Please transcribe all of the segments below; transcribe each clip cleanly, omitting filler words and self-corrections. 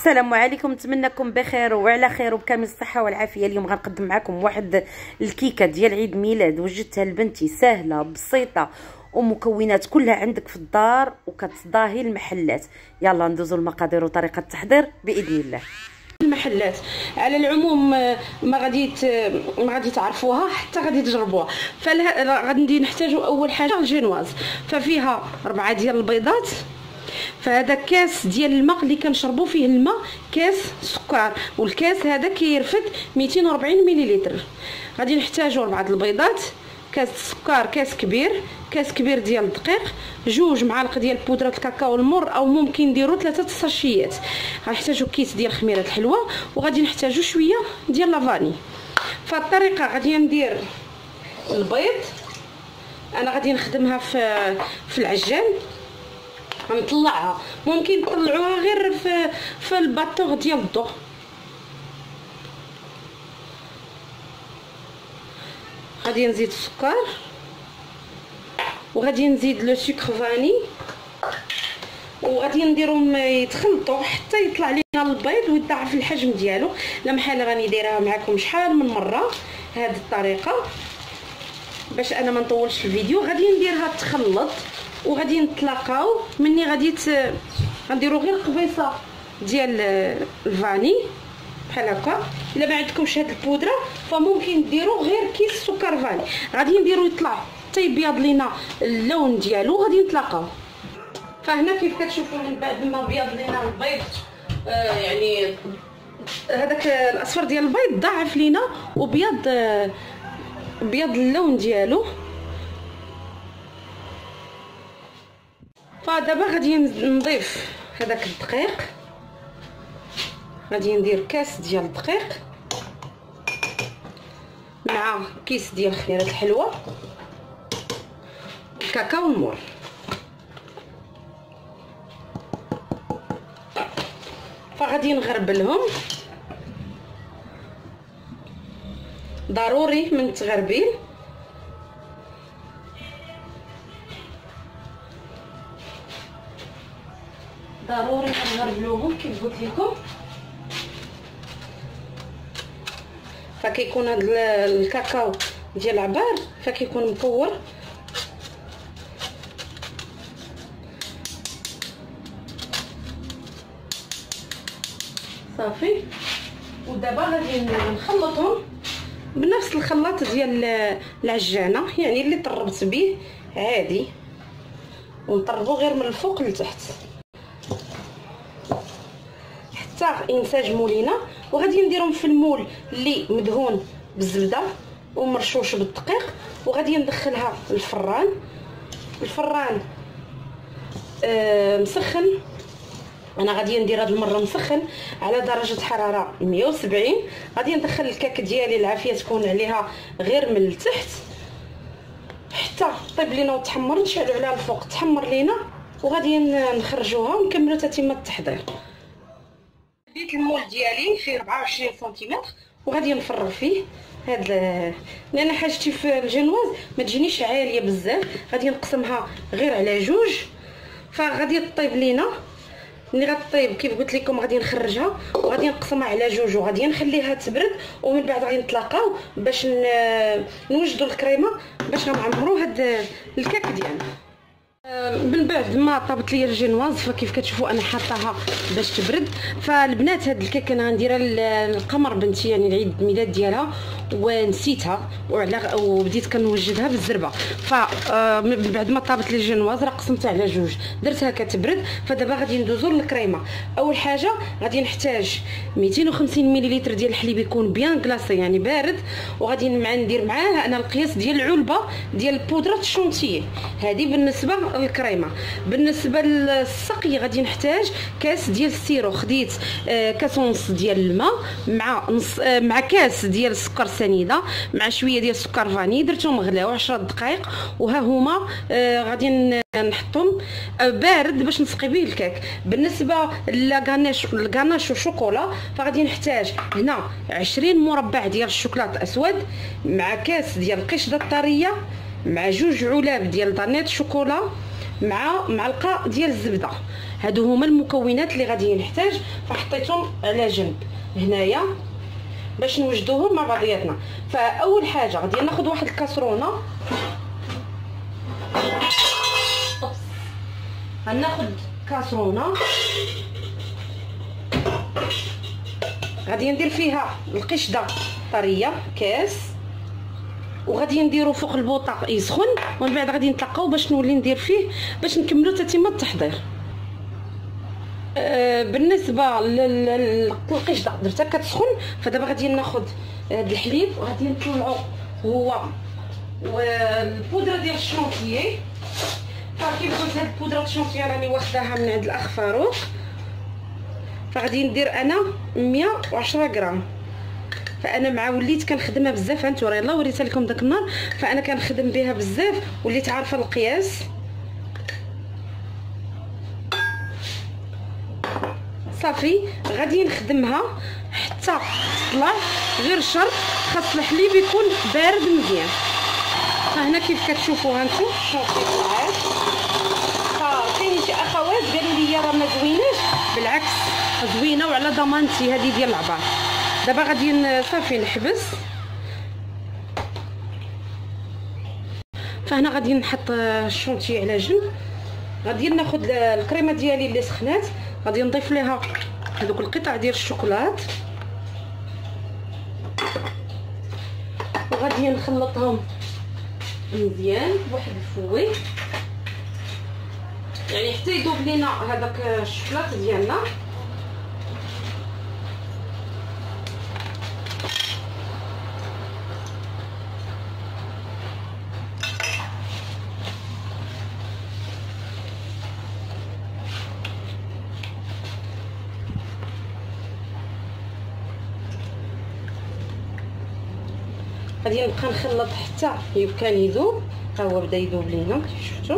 السلام عليكم، نتمنىكم بخير وعلى خير وبكامل الصحه والعافيه. اليوم غنقدم معكم واحد الكيكه ديال عيد ميلاد وجدتها لبنتي، سهله بسيطه ومكونات كلها عندك في الدار وكتضاهي المحلات. يلا ندوزو المقادير وطريقه التحضير باذن الله. المحلات على العموم ما غادي تعرفوها حتى غادي تجربوها. غادي نحتاجوا اول حاجه الجينواز، ففيها 4 ديال البيضات، فهذا كاس ديال الماء اللي كنشربوا فيه الماء، كاس سكر، والكاس هذا كيرفد 240 مليلتر. غادي نحتاجوا 4 البيضات، كاس السكر، كاس كبير ديال الدقيق، 2 معالق ديال بودره الكاكاو المر، او ممكن نديروا 3 ساشيات. غنحتاجوا كيس ديال خميره الحلوه، وغادي نحتاجوا شويه ديال لافاني. فالطريقه غادي ندير البيض، انا غادي نخدمها في العجان، غنطلعها، ممكن تطلعوها غير في الباطور ديال الضو. غادي نزيد السكر، وغادي نزيد لو سكر فاني، وغادي نديرهم يتخلطوا حتى يطلع لينا البيض ويضاعف الحجم ديالو. لا محال راني دايرها معكم شحال من مره هذه الطريقه باش انا ما نطولش في الفيديو. غادي نديرها تخلط، وغادي نتلاقاو مني غنديروا غير قبيصه ديال الفاني بحال هكا. الا ما عندكمش هاد البودره فممكن ديروا غير كيس سكر فاني. غادي نديروا يطلع حتى يبيض لينا اللون ديالو، غادي نتلاقاو. فهنا كيف كتشوفوا من بعد ما بيض لينا البيض، يعني هذاك الاصفر ديال البيض ضاعف لينا وبيض اللون ديالو. فدابا غادي نضيف هذاك الدقيق، غادي ندير كاس ديال الدقيق مع كيس ديال خميره الحلوه، الكاكاو المور. فغادي نغربلهم، ضروري من التغربيل. ضروري نغربلوهم كيف قلت لكم. فكيكون هذا الكاكاو ديال العبار فكيكون مكور. صافي. ودابا غادي نخلطهم بنفس الخلاط ديال العجانه، يعني اللي طربت به عادي، ونطربو غير من الفوق لتحت حتى ينسجموا لينا. وغادي نديرهم في المول اللي مدهون بالزبده ومرشوش بالدقيق، وغادي ندخلها الفران مسخن. انا غادي ندير هاد المره مسخن على درجه حراره 170. غادي ندخل الكاك ديالي العافيه تكون عليها غير من التحت حتى طيب لينا وتحمر. نشعلوا عليها الفوق تحمر لينا، وغادي نخرجوها ونكملوا تتمه التحضير. ديت المول ديالي فيه 24 سنتيمتر، وغادي نفرغ فيه هاد لان حاجتي في الجينواز ما تجينيش عاليه بزاف، غادي نقسمها غير على 2. فغادي طيب لينا، ملي غطيب كيف قلت لكم غادي نخرجها وغادي نقسمها على 2، وغادي نخليها تبرد، ومن بعد غادي نتلاقاو باش نوجدوا الكريمه باش غنعمروا هاد الكاك ديالنا. من بعد ما طابت لي الجينواز فكيف كتشوفوا انا حاطاها باش تبرد. فالبنات هاد الكيك انا غنديرها للقمر بنتي، يعني العيد الميلاد ديالها، ونسيتها وبديت كنوجدها بالزربه. من بعد ما طابت لي الجينواز راه قسمتها على 2، درتها كتبرد. فدابا غادي ندوزو للكريمه. اول حاجه غادي نحتاج 250 مليلتر ديال الحليب يكون بيان كلاصي يعني بارد، وغادي ندير معاه انا القياس ديال العلبه ديال بودره الشونتيي. هذه بالنسبه للكريمه. بالنسبه للسقي غادي نحتاج كاس ديال السيرو. خديت كاس ونص ديال الماء مع كاس ديال السكر سنيده مع شويه ديال السكر فاني، درتهم غلاو 10 دقائق، وها هما غادي نحطهم بارد باش نسقي به الكيك. بالنسبه للغاناش والشوكولا فغادي نحتاج هنا 20 مربع ديال الشوكولاط اسود مع كاس ديال القشده الطريه مع 2 علاب ديال دانيت شوكولا مع معلقه ديال الزبده. هادو هما المكونات اللي غادي نحتاج، فحطيتهم على جنب هنايا باش نوجدوهم مع بعضياتنا. فاول حاجه غادي ناخذ واحد الكاسرونه، غناخذ كاسرونه غادي ندير فيها القشده طريه كاس، وغادي نديرو فوق البوطه يسخن، ومن بعد غادي نتلاقاو باش نولي ندير فيه باش نكملو تتمه التحضير. بالنسبه للقشده درتها كتسخن، فدابا غادي ناخذ هاد الحليب وغادي نطلعو هو والبودره ديال الشونتيي. فكيف قلت هاد البودره ديال الشونتيي راني واخداها من عند الاخ فاروق، فغادي ندير انا 110 غرام. فانا مع وليت كنخدمها بزاف، هانتوما يلاه وريتها لكم داك النهار، فانا كنخدم بها بزاف وليت عارفه القياس. صافي غادي نخدمها حتى تطلع، غير شرط خاص الحليب يكون بارد مزيان. فهنا كيف كتشوفوا هانتوما الشونطي طلعت. فكاين شي اخوات قالوا لي راه ما زويناش، بالعكس زوينه وعلى ضمانتي هذه ديال العبار. دابا غادي صافي نحبس. فهنا غادي نحط الشونطي على جنب، غادي ناخذ الكريمه ديالي اللي سخنات، غادي نضيف ليها هذوك القطع ديال الشوكولات وغادي نخلطهم مزيان بواحد الفوي، يعني حتى يذوب لينا هذاك الشوكولات ديالنا. غادي نبقى نخلط حتى كان يذوب. ها هو بدا يذوب لينا كيف شفتوا.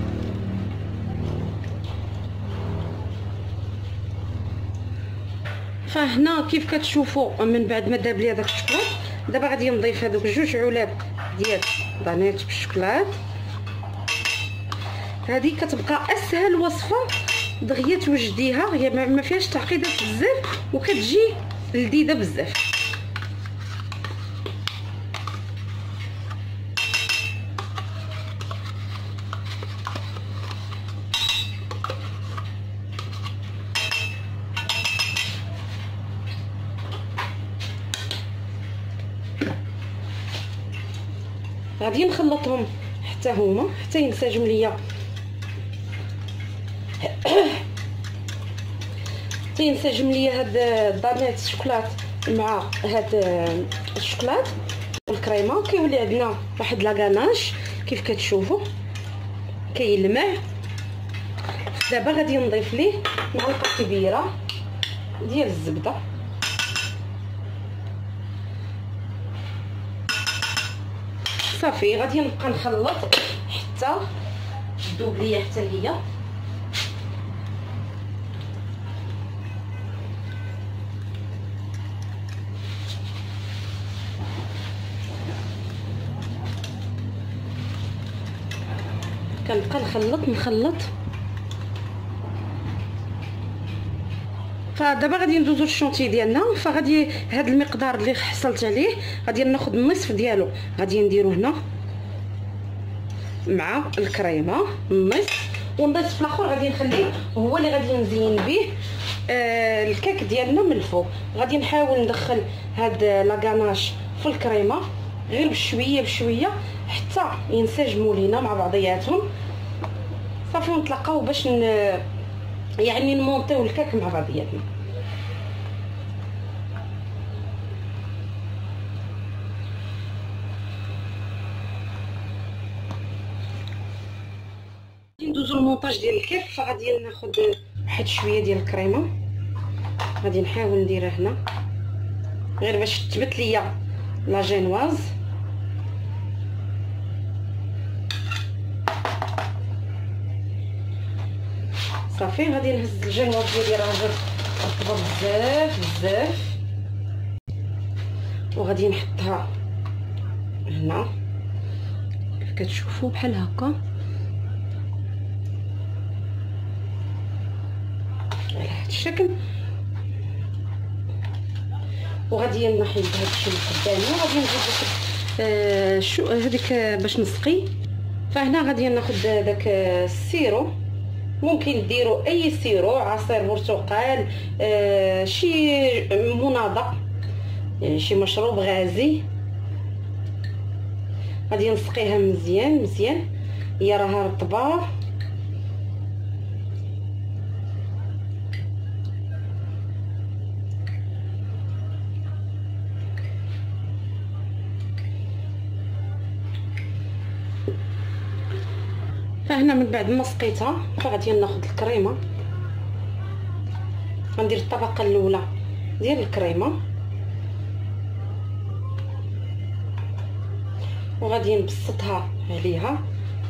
فهنا كيف كتشوفوا من بعد ما داب لي هذاك الشوكولات، دابا غادي نضيف هذوك جوج علاب ديال بانيت بالشوكولات. هذه كتبقى اسهل وصفه دغيا توجديها، هي ما فيهاش تعقيدات بزاف وكتجي لذيذه بزاف. غادي نخلطهم حتى هما حتى ينسجم ليا حتى ينسجم ليا هاد الدانيت الشوكولات مع هاد الشوكولات والكريمه. كيولي عندنا واحد لاكاناش كيف كتشوفوا كيلمع. دابا غادي نضيف ليه معلقه كبيره ديال الزبده، صافي غادي نبقى نخلط حتى تذوب ليا حتى هي. كنبقى نخلط. فدابا غادي ندوزو للشونطي ديالنا. فغادي هاد المقدار اللي حصلت عليه غادي ناخذ النصف ديالو غادي نديرو هنا مع الكريمه النصف، والنصف الاخر غادي نخليه هو اللي غادي نزين به الكيك ديالنا من الفوق. غادي نحاول ندخل هاد لاكاناش في الكريمه غير بشويه بشويه حتى ينسجموا لينا مع بعضياتهم. صافي نتلاقاو باش يعني نمونطيو الكيك مع بعضياتنا. ندوزو المونطاج ديال الكيك. فغادي ناخذ واحد شويه ديال الكريمه، غادي نحاول نديرها هنا غير باش تثبت ليا لا جينواز. صافي غادي نهز الجينواز ديالي راه جات رطبه بزاف وغادي نحطها هنا كيف كتشوفوا بحال هكا. بهذا الشكل. وغادي نحيد هذا الشيء القدامي وغادي نزيد شو هذيك باش نسقي. فهنا غادي ناخذ داك السيرو، ممكن ديروا اي سيرو، عصير برتقال، شي مناضه، يعني شي مشروب غازي. غادي نسقيها مزيان مزيان، هي راها رطبه. فهنا من بعد ما سقيتها فغادي ناخذ الكريمه، غندير الطبقه الاولى ديال الكريمه وغادي نبسطها عليها.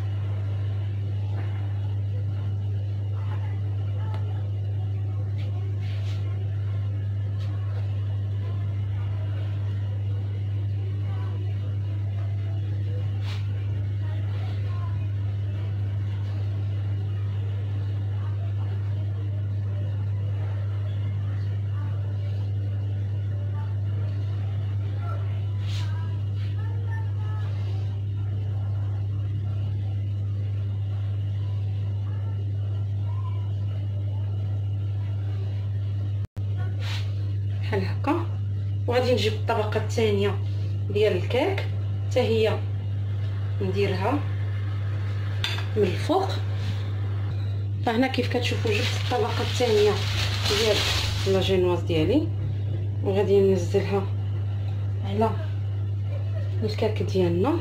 بحال هكا. وغادي نجيب الطبقه الثانيه ديال الكيك حتى هي نديرها من الفوق. فهنا كيف كتشوفوا جبت الطبقه الثانيه ديال لا جينواز ديالي وغادي ننزلها على الكيك ديالنا.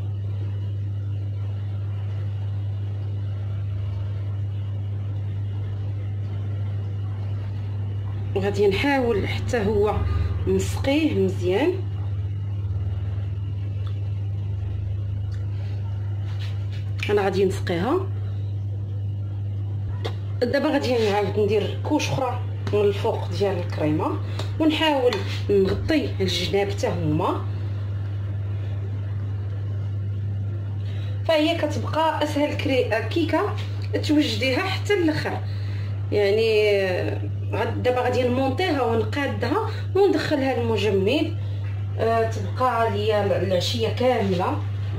وغادي نحاول حتى هو نسقيه مزيان. انا غادي نسقيها دابا. غادي نعاود ندير كوش اخرى من الفوق ديال الكريمه ونحاول نغطي الجناب حتى هما. فهي كتبقى اسهل كيكه توجديها حتى الاخر. يعني دابا غادي نمونطيها ونقادها وندخلها المجمد. تبقى ليا العشيه كامله.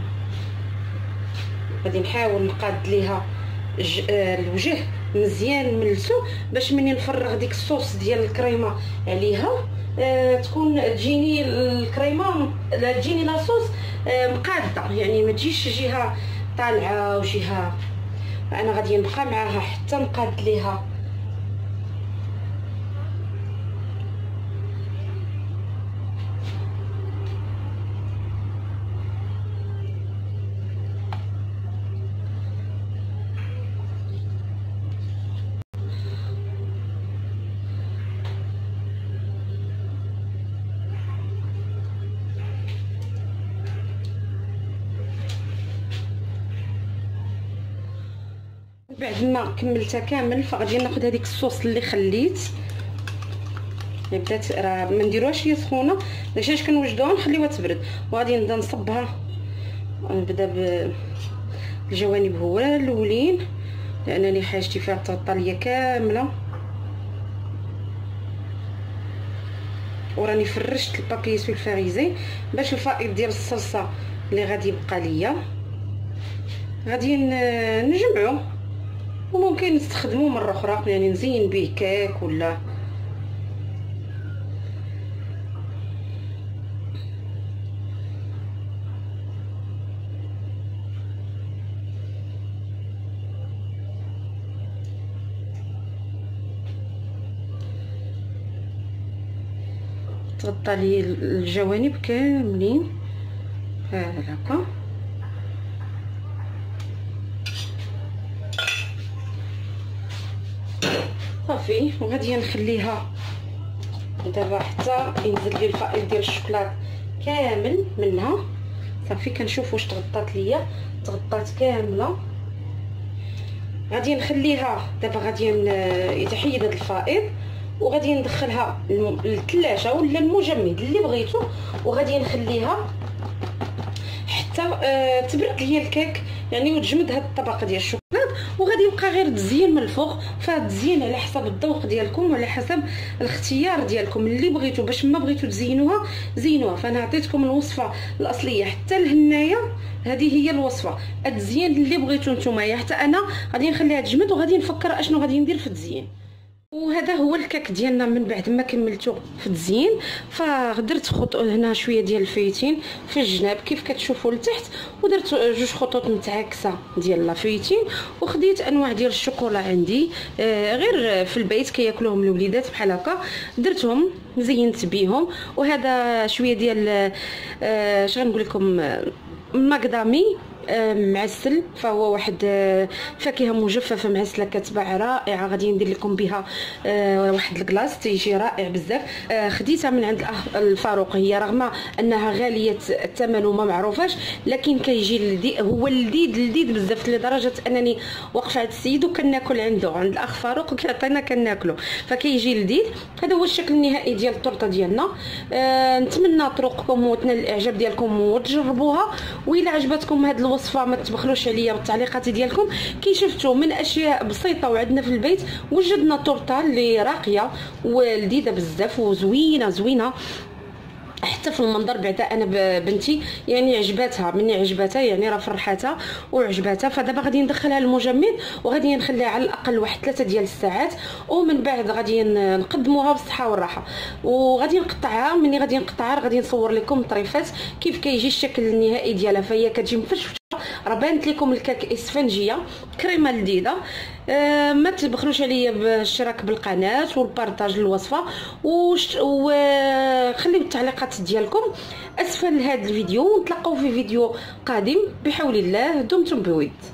غادي نحاول نقاد ليها الوجه مزيان ملسو باش مني نفرغ ديك الصوص ديال الكريمه عليها تكون تجيني الكريمه تجيني لاصوص مقاده، يعني ما تجيش جهه طالعه وجهه. انا غادي نبقى معاها حتى نقاد ليها بعد ما كملتها كامل. فغادي ناخذ هذيك الصوص اللي خليت بدات راه ما نديروهاش هي سخونه باش كنوجدوها نخليوها تبرد. وغادي نبدا نصبها، نبدا بالجوانب هو الاولين لانني حاجتي فيها تغطى ليا كامله. وراني فرشت البابي سولفاريزي باش الفائض ديال الصلصه اللي غادي يبقى ليا غادي نجمعو وممكن نستخدموه مره اخرى، يعني نزين به كيك ولا تغطى لي الجوانب كاملين هكا. صافي. وغادي نخليها دابا حتى ينزل لي الفائض ديال الشوكولاط كامل منها. صافي كنشوف واش تغطات ليا، تغطات كامله. غادي نخليها دابا غادي يتحيد هذا الفائض وغادي ندخلها للثلاجه ولا المجمد اللي بغيتو. وغادي نخليها حتى تبرد ليا الكيك يعني وتجمد هاد الطبقه ديال الشوكولاط. وغادي يبقى غير تزيين من الفوق. فالتزيين على حسب الذوق ديالكم وعلى حسب الاختيار ديالكم اللي بغيتو. باش ما بغيتو تزينوها زينوها. فانا عطيتكم الوصفه الاصليه حتى لهنايا، هذه هي الوصفه. التزيين اللي بغيتو نتوما، حتى انا غادي نخليها تجمد وغادي نفكر اشنو غادي ندير في التزيين. وهذا هو الكاك ديالنا من بعد ما كملته في التزيين. فدرت خطوط هنا شويه ديال الفيتين في الجناب كيف كتشوفوا لتحت، ودرت جوج خطوط متعاكسه ديال لافيتين، وخديت انواع ديال الشوكولا عندي غير في البيت كياكلوهم الوليدات بحال هكا، درتهم زينت بيهم. وهذا شويه ديال اش غنقول لكم ماكدامي معسل، فهو واحد فاكهه مجففه معسله كتباع رائعه. غادي ندير لكم بها واحد الكلاص تيجي رائع بزاف. خديتها من عند الفاروق، هي رغم انها غاليه الثمن وما معروفاش، لكن كيجي هو لذيذ بزاف لدرجه انني واقفه عند السيد وكناكل عنده عند الاخ فاروق وكيعطينا كناكلو، فكيجي لذيذ. هذا هو الشكل النهائي ديال الطورطه ديالنا. نتمنى طرقكم وتنال الاعجاب ديالكم وتجربوها. وإلا عجبتكم هذه الوصفه ما تبخلوش عليا بالتعليقات ديالكم. كي شفتوا من اشياء بسيطه وعندنا في البيت وجدنا طورطه اللي راقيه ولذيذه بزاف وزوينه حتى في المنظر. بعدا انا بنتي يعني عجباتها، مني عجباتها يعني راه فرحاتها وعجباتها. فدابا غادي ندخلها للمجمد وغادي نخليها على الاقل واحد 3 ديال الساعات، ومن بعد غادي نقدموها بالصحه والراحه. وغادي نقطعها، مني غادي نقطعها غادي نصور لكم الطريفات كيف كيجي الشكل النهائي ديالها. فهي كتجي مفشفشه، راه بانت لكم الكاك اسفنجيه كريمه لذيذه. ما تبخلوش عليا بالاشتراك بالقناه والبارطاج للوصفه، وخليو التعليقات ديالكم اسفل هذا الفيديو. ونتلاقاو في فيديو قادم بحول الله. دمتم بود.